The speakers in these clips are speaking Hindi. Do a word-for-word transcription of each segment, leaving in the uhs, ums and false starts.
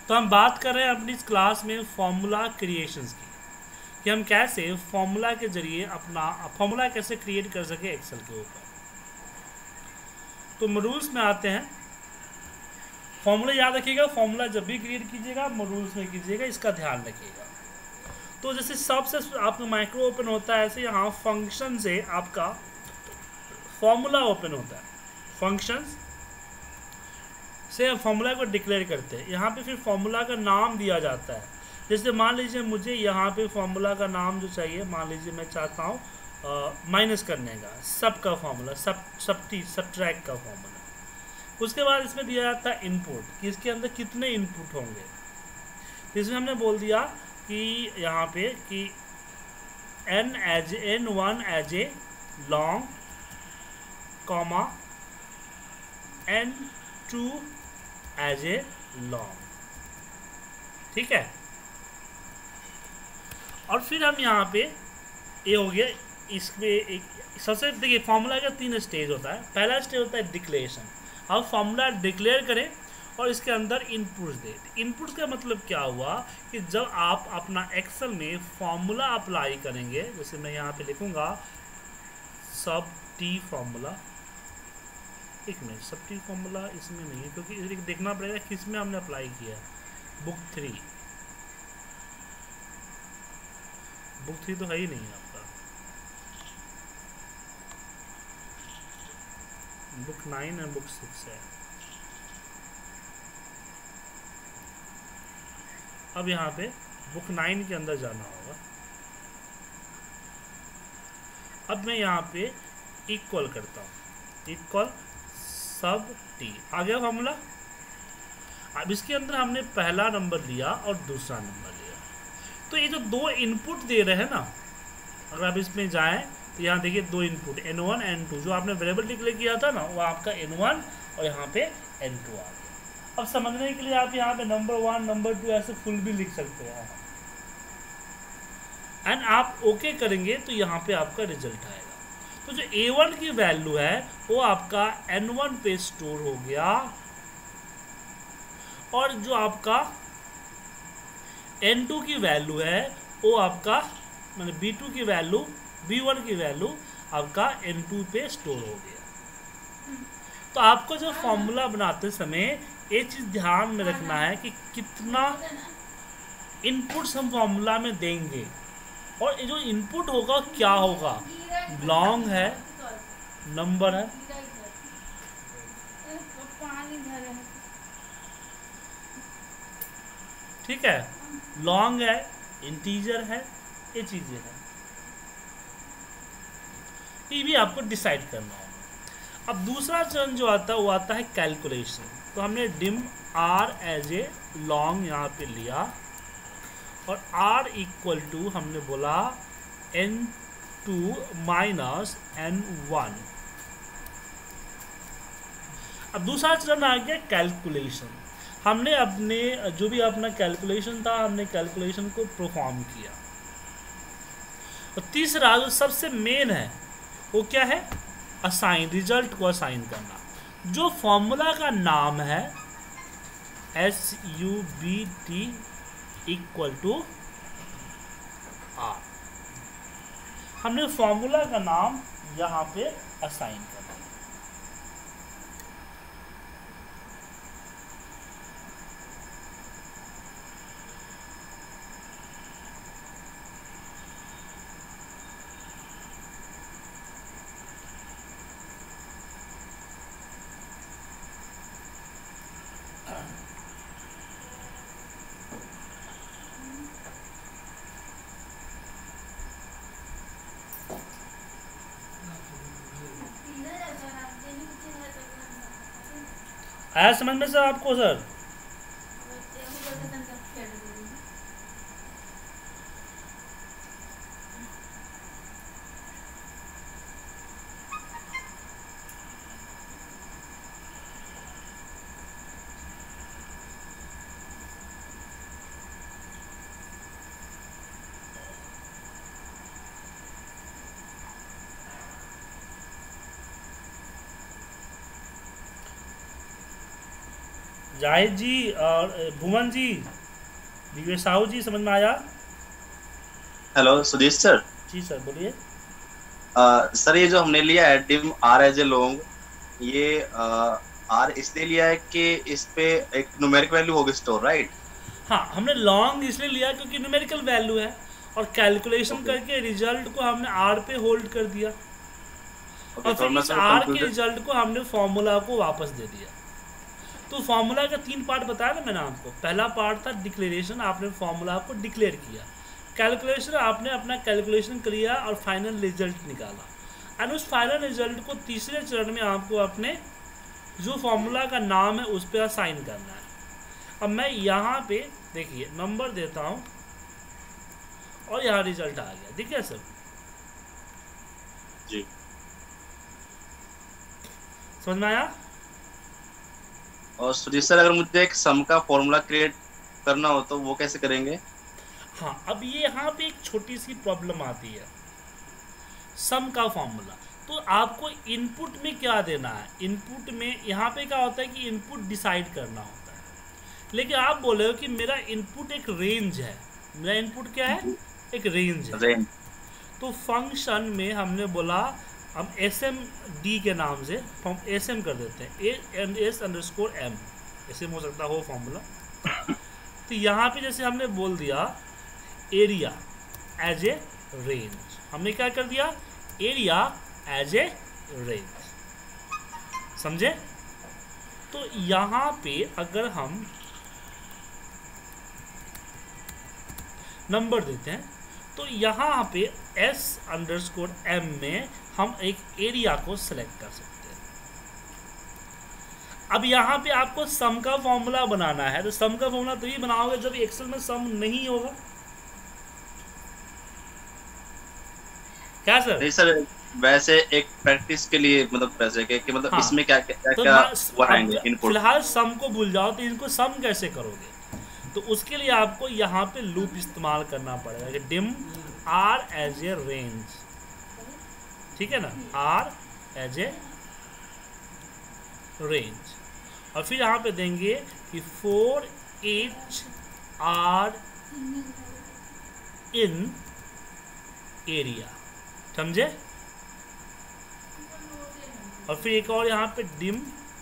तो हम बात कर रहे हैं अपनी इस क्लास में फॉर्मूला क्रिएशंस की, कि हम कैसे फॉर्मूला के जरिए अपना फॉर्मूला कैसे क्रिएट कर सके एक्सेल के ऊपर। तो रूल्स में आते हैं। फॉर्मूला याद रखिएगा, फॉर्मूला जब भी क्रिएट कीजिएगा रूल्स में कीजिएगा, इसका ध्यान रखिएगा। तो जैसे सबसे आपका माइक्रो ओपन होता है, ऐसे यहाँ फंक्शन से आपका फॉर्मूला ओपन होता है। फंक्शंस से हम फॉर्मूला को डिक्लेयर करते हैं। यहाँ पे फिर फॉर्मूला का नाम दिया जाता है। जैसे मान लीजिए मुझे यहाँ पे फॉर्मूला का नाम जो चाहिए, मान लीजिए मैं चाहता हूँ माइनस करने का, सब का फॉर्मूला, सब सब सब ट्रैक का फॉर्मूला। उसके बाद इसमें दिया जाता है इनपुट, कि इसके अंदर कितने इनपुट होंगे। इसमें हमने बोल दिया कि यहाँ पे कि N as N one as a long comma N two as a long, ठीक है। और फिर हम यहाँ पे ये हो गया। इसमें एक सबसे देखिए फॉर्मूला का तीन स्टेज होता है। पहला स्टेज होता है डिक्लेरेशन। अब फॉर्मूला डिक्लेयर करें और इसके अंदर इनपुट्स दे। इनपुट्स का मतलब क्या हुआ कि जब आप अपना एक्सेल में फॉर्मूला अप्लाई करेंगे, जैसे मैं यहाँ पे लिखूँगा सब टी फॉर्मूला, एक मिनट, सब टी फॉर्मूला इसमें नहीं है क्योंकि देखना पड़ेगा किस में हमने अप्लाई किया है। बुक थ्री, बुक थ्री तो है ही नहीं है आपका, बुक नाइन और बुक सिक्स है। अब यहाँ पे बुक नाइन के अंदर जाना होगा। अब मैं यहाँ पे इक्वल करता हूँ, इक्वल सब टी, आ गया फॉर्मूला। अब इसके अंदर हमने पहला नंबर लिया और दूसरा नंबर लिया। तो ये जो दो इनपुट दे रहे हैं ना, अगर आप इसमें जाएं तो यहाँ देखिए दो input N one N two, जो आपने वेरिएबल डिक्लेयर किया था ना वो आपका एन वन और यहाँ पे एन टू आ गया। अब समझने के लिए आप यहाँ पे नंबर वन नंबर टू ऐसे फुल भी लिख सकते हैं, एंड आप ओके करेंगे तो यहाँ पे आपका रिजल्ट आएगा। तो जो ए वन की वैल्यू है वो आपका एन वन पे स्टोर हो गया, और जो आपका एन टू की वैल्यू है वो आपका मतलब बी टू की वैल्यू बी वन की वैल्यू आपका एन टू पे स्टोर हो गया। तो आपको जो फॉर्मूला बनाते समय ये चीज़ ध्यान में रखना है कि कितना इनपुट्स हम फॉर्मूला में देंगे, और ये जो इनपुट होगा क्या होगा, लॉन्ग है, नंबर है, ठीक है, लॉन्ग है, इंटीजर है, ये चीज़ें हैं, ये भी आपको डिसाइड करना होगा। अब दूसरा चरण जो आता है वो आता है कैलकुलेशन। तो हमने dim R as a long यहाँ पे लिया, और आर इक्वल टू हमने बोला N two minus N one. अब दूसरा चरण आ गया कैलकुलेशन। हमने अपने जो भी अपना कैलकुलेशन था हमने कैलकुलेशन को परफॉर्म किया। और तीसरा जो सबसे मेन है वो क्या है, असाइन, रिजल्ट को असाइन करना। जो फॉर्मूला का नाम है S U B T equal to R, हमने फॉर्मूला का नाम यहाँ पे असाइन करना। आया समझ में सर आपको सर? जाहिद जी और भुवन जी, दिव्य साहू जी, समझ में आया? Hello Sudhir sir. जी सर बोलिए। सर ये जो हमने लिया है dim R as a long, ये आर इसलिए लिया है कि इस पे एक न्यूमेरिक वैल्यू होगी स्टोर, राइट? हाँ, हमने लॉन्ग इसलिए लिया क्योंकि न्यूमेरिकल वैल्यू है, और कैलकुलेशन ओके करके रिजल्ट को हमने आर पे होल्ड कर दिया, ओके, और थोड़ा फिर मैं इस सर आर के कंफ्यूज। रिजल्ट को हमने फॉर्मूला को वापस दे दिया। तो फॉर्मूला का तीन पार्ट बताया ना मैंने आपको। पहला पार्ट था डिक्लेरेशन, आपने फॉर्मूला को डिक्लेयर किया। कैलकुलेशन, आपने अपना कैलकुलेशन किया और फाइनल रिजल्ट निकाला, एंड उस फाइनल रिजल्ट को तीसरे चरण में आपको अपने जो फॉर्मूला का नाम है उस पर असाइन करना है। अब मैं यहाँ पे देखिए नंबर देता हूँ और यहाँ रिजल्ट आ गया, ठीक है सर? जी। समझ में आया? और सुधीर सर, अगर मुझे एक सम का फॉर्मूला क्रिएट करना हो तो वो कैसे करेंगे? हाँ, अब ये यहाँ पे एक छोटी सी प्रॉब्लम आती है, सम का फॉर्मूला। तो आपको इनपुट में क्या देना है? इनपुट में यहाँ पे क्या होता है कि इनपुट डिसाइड करना होता है, लेकिन आप बोले हो कि मेरा इनपुट एक रेंज है। मेरा इनपुट क्या है? एक रेंज है। रेंज। तो फंक्शन में हमने बोला हम एस एम डी के नाम से हम एस एम कर देते हैं, A N S under score M, S M हो सकता हो फॉर्मूला। तो यहाँ पे जैसे हमने बोल दिया एरिया एज ए रेंज, हमने क्या कर दिया? एरिया एज ए रेंज, समझे? तो यहाँ पे अगर हम नंबर देते हैं तो यहाँ पे एस अंडर स्कोर एम में हम एक एरिया को सिलेक्ट कर सकते हैं। अब यहाँ पे आपको सम का फॉर्मूला बनाना है, तो सम का फॉर्मूला तो ये बनाओगे जब एक्सेल में सम नहीं होगा, क्या सर? नहीं सर, वैसे एक प्रैक्टिस के लिए मतलब वैसे के, कि मतलब हाँ, इसमें क्या क्या तो क्या मैं- बनाएंगे अब इनपुट? फिलहाल सम को भूल जाओ, तो इनको सम कैसे करोगे? तो उसके लिए आपको यहाँ पे लूप इस्तेमाल करना पड़ेगा कि dim R as a range, ठीक है ना? आर एज ए रेंज, और फिर यहाँ पे देंगे कि for each R in area, समझे? और फिर एक और यहाँ पे डिम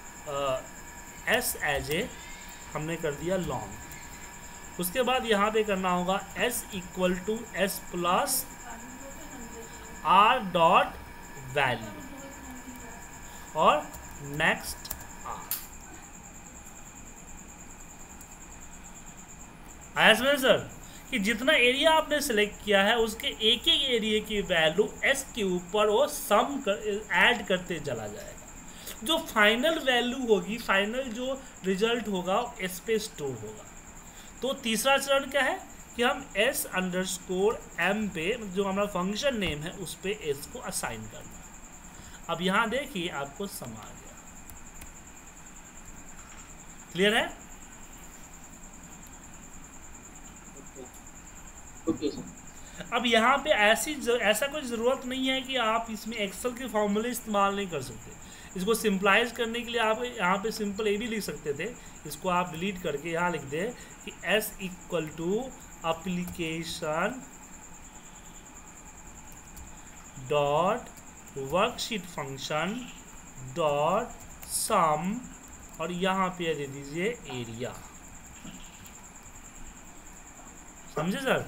एस एज ए हमने कर दिया लॉन्ग। उसके बाद यहाँ पे करना होगा S equal to S plus R dot value और नेक्स्ट आर। आया समझ सर? कि जितना एरिया आपने सेलेक्ट किया है उसके एक एक एरिया की वैल्यू एस के ऊपर वो सम कर ऐड करते चला जाएगा। जो फाइनल वैल्यू होगी, फाइनल जो रिजल्ट होगा एस पे स्टोर होगा। तो तीसरा चरण क्या है कि हम एस अंडर स्कोर एम पे जो हमारा फंक्शन नेम है उस पे एस को असाइन करना है। अब यहाँ देखिए आपको सम आ गया, क्लियर है? Okay sir. अब यहाँ पे ऐसी ऐसा कोई ज़रूरत नहीं है कि आप इसमें एक्सेल के फॉर्मूले इस्तेमाल नहीं कर सकते। इसको सिंपलाइज करने के लिए आप यहाँ पे सिंपल ए भी लिख सकते थे, इसको आप डिलीट करके यहाँ लिख दें कि S equal to application dot worksheet function dot sum, और यहाँ पे दे दीजिए एरिया। समझे सर?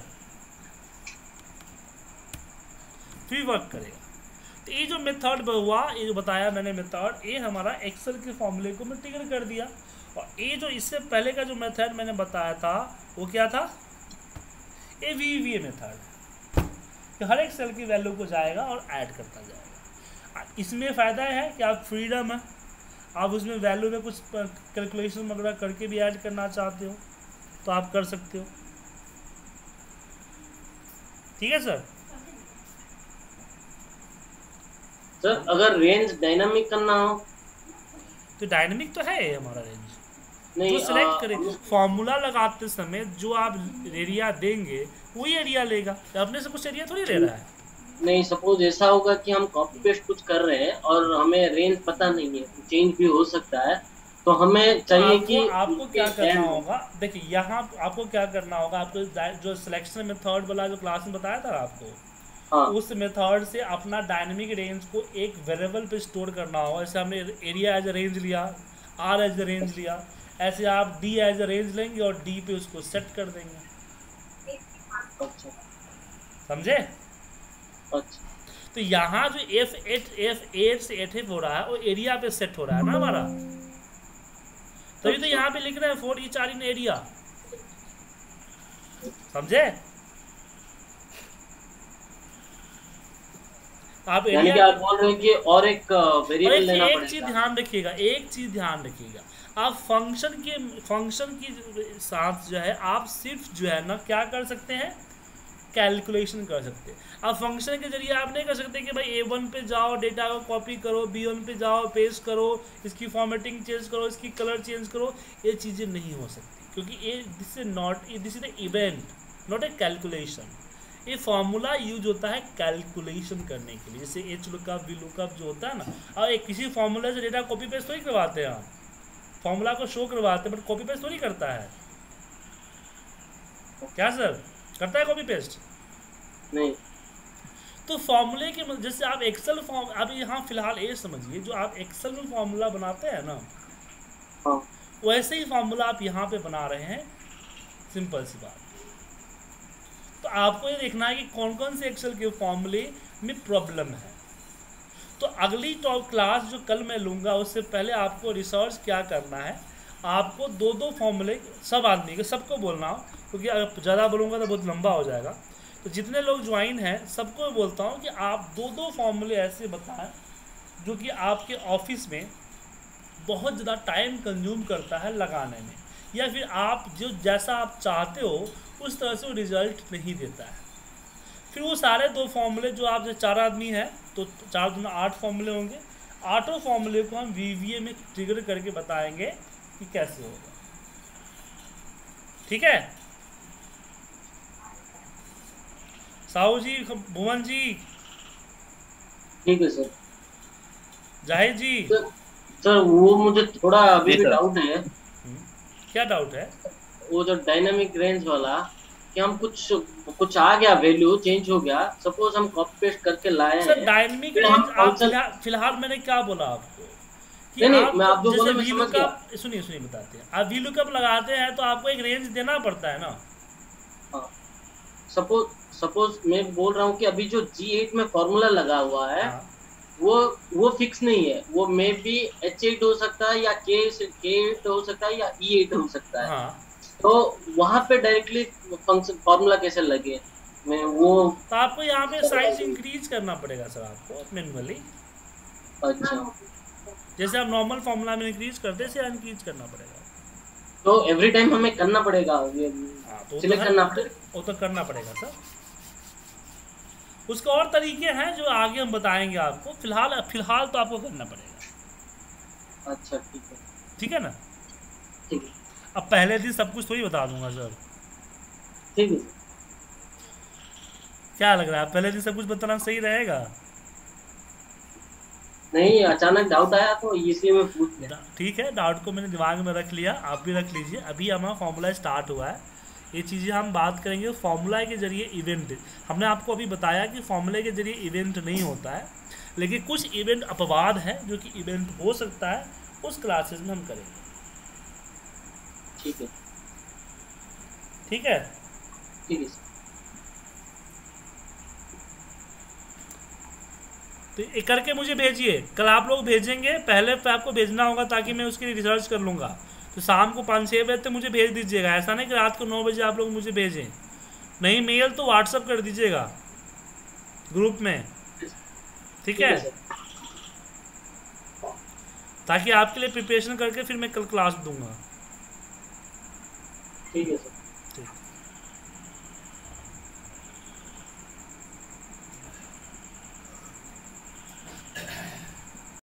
फिर वर्क करेगा। तो ये जो मेथड हुआ, ये जो बताया मैंने मेथड, ये हमारा एक्सेल के फॉर्मूले को मैं ट्रिगर कर दिया। और ये जो इससे पहले का जो मेथड मैंने बताया था वो क्या था? ए वी वी मेथड, कि हर एक सेल की वैल्यू को जाएगा और ऐड करता जाएगा। इसमें फ़ायदा है कि आप फ्रीडम है, आप उसमें वैल्यू में कुछ कैलकुलेशन वगैरह करके भी ऐड करना चाहते हो तो आप कर सकते हो। ठीक है सर? सर अगर रेंज डायनामिक करना हो तो डायनामिक तो है हमारा रेंज, नहीं जो सिलेक्ट आ, करें हम- फॉर्मूला लगाते समय जो आप एरिया देंगे वही एरिया लेगा, अपने से कुछ एरिया थोड़ी ले रहा है। नहीं, सपोज ऐसा होगा कि हम कॉपी पेस्ट कुछ कर रहे हैं और हमें रेंज पता नहीं है, चेंज भी हो सकता है, तो हमें चाहिए आपको कि आपको क्या इसके करना end- होगा, देखिए यहाँ आपको क्या करना होगा, आपको दा- जो सिलेक्शन मेथड वाला जो क्लास में बताया था आपको, हाँ उस मेथड से अपना डायनेमिक रेंज को एक वेरिएबल पे स्टोर करना होगा। जैसे हमने एरिया एज अ रेंज लिया, आर एज अ रेंज लिया, ऐसे आप डी एज अ रेंज लेंगे और डी पे उसको सेट कर देंगे। अच्छा समझे? अच्छा तो यहाँ जो एफ एट एफ एट से एट एफ हो रहा है वो एरिया पे सेट हो रहा है ना हमारा, तभी तो अच्छा। यहाँ पे लिख रहे हैं for each R in area. समझे? आप यानी एरिया कि आप बोल रहे हैं कि और एक और वेरिएबल एक, लेना एक चीज पड़ेगा। ध्यान रखिएगा, एक चीज ध्यान रखिएगा, आप फंक्शन के फंक्शन की साथ जो है आप सिर्फ जो है ना क्या कर सकते हैं, कैलकुलेशन कर सकते हैं। आप फंक्शन के जरिए आप नहीं कर सकते कि भाई ए वन पे जाओ डेटा को कॉपी करो, बी वन पे जाओ पेस्ट करो, इसकी फॉर्मेटिंग चेंज करो, इसकी कलर चेंज करो, ये चीज़ें नहीं हो सकती, क्योंकि ये this is not this is the event not a calculation. ये फॉर्मूला यूज होता है कैलकुलेशन करने के लिए, जैसे एच लुकअप वी लुकअप जो होता है ना, और एक किसी फॉर्मूला से डेटा कॉपी पेस्ट थोड़ी करवाते हैं आप, फॉर्मूला को शो करवाते हैं बट कॉपी पेस्ट थोड़ी करता है। क्या सर करता है कॉपी पेस्ट? नहीं। तो फॉर्मूले के जैसे आप एक्सेल फॉर्म, अभी यहाँ फिलहाल ये समझिए जो आप एक्सेल में फॉर्मूला बनाते हैं ना, हाँ वैसे ही फॉर्मूला आप यहाँ पे बना रहे हैं, सिंपल सी बात। तो आपको ये देखना है कि कौन कौन से एक्सेल के फॉर्मूले में प्रॉब्लम है। तो अगली टॉप क्लास जो कल मैं लूँगा उससे पहले आपको रिसर्च क्या करना है, आपको दो दो फॉर्मूले सब आदमी के सबको बोलना हो, क्योंकि अगर ज़्यादा बोलूँगा तो बहुत लंबा हो जाएगा। तो जितने लोग ज्वाइन हैं सबको मैं बोलता हूँ कि आप दो दो फॉर्मूले ऐसे बताएं जो कि आपके ऑफिस में बहुत ज़्यादा टाइम कंज्यूम करता है लगाने में, या फिर आप जो जैसा आप चाहते हो उस तरह से वो रिजल्ट नहीं देता है। फिर वो सारे दो फॉर्मूले जो आप जो चार आदमी हैं तो चार दूना आठ फॉर्मूले होंगे, आठों फॉर्मूले को हम वीवीए में ट्रिगर करके बताएंगे कि कैसे होगा। ठीक है साहू जी, भुवन जी, ठीक है sir. Zahid ji. Sir, sir वो मुझे थोड़ा अभी जी भी सर। डाउट है, क्या डाउट है? वो जो डायनामिक रेंज वाला, कि हम कुछ कुछ आ गया वैल्यू चेंज हो गया, सपोज हम कॉपी पेस्ट करके लाए सर हैं, डायनेमिक फिर हम रेंज आप फंक्शन फिलहाल फिलहाल मैंने क्या बोला आपको कि नहीं नहीं आप मैं आप जो बोले जैसे मैं वी समझ गया। लुकअप, सुनिए सुनिए बताते हैं, आप वी लुकअप लगाते हैं तो आपको एक रेंज देना पड़ता है ना। हाँ सपोज सपोज मैं बोल रहा हूँ कि अभी जो जी एट में फॉर्मूला लगा हुआ है, हाँ। वो वो फिक्स नहीं है, वो मे बी एच एट हो सकता है या के के एट हो सकता है या ई एट हो सकता है। हाँ तो वहां पे डायरेक्टली फंक्शन फॉर्मूला कैसे लगे, मैं वो तो आपको यहाँ पे साइज इंक्रीज करना पड़ेगा सर आपको मैनुअली, अच्छा। जैसे आप नॉर्मल फॉर्मूला में इंक्रीज करते हैं इंक्रीज करना पड़ेगा। तो एवरी टाइम हमें करना पड़ेगा, ये हाँ तो वो तो सिलेक्ट है, करना पड़ेगा। वो तो करना पड़ेगा सर। उसके और तरीके हैं जो आगे हम बताएंगे आपको, फिलहाल फिलहाल तो आपको करना पड़ेगा। अच्छा ठीक है। ठीक है ना? ठीक है अब पहले दिन सब कुछ थोड़ी बता दूंगा सर। ठीक है। क्या लग रहा है पहले दिन सब कुछ बताना सही रहेगा? नहीं अचानक डाउट आया तो इसलिए मैं पूछ लिया। ठीक है, डाउट को मैंने दिमाग में रख लिया, आप भी रख लीजिए। अभी हमारा फॉर्मूला स्टार्ट हुआ है, ये चीज़ें हम बात करेंगे फॉर्मूला के जरिए इवेंट। हमने आपको अभी बताया कि फॉर्मूले के जरिए इवेंट नहीं होता है, लेकिन कुछ इवेंट अपवाद है जो कि इवेंट हो सकता है, उस क्लासेस में हम करेंगे। ठीक है ठीक है ठीक है सर। तो ये करके मुझे भेजिए, कल आप लोग भेजेंगे, पहले पे आपको भेजना होगा ताकि मैं उसके लिए रिसर्च कर लूँगा। तो शाम को पाँच छः बजे तक मुझे भेज दीजिएगा, ऐसा नहीं कि रात को नौ बजे आप लोग मुझे भेजें। नहीं मेल तो व्हाट्सअप कर दीजिएगा ग्रुप में, ठीक है, ताकि आपके लिए प्रिपरेशन करके फिर मैं कल क्लास दूंगा। ठीक है सर। ठीक।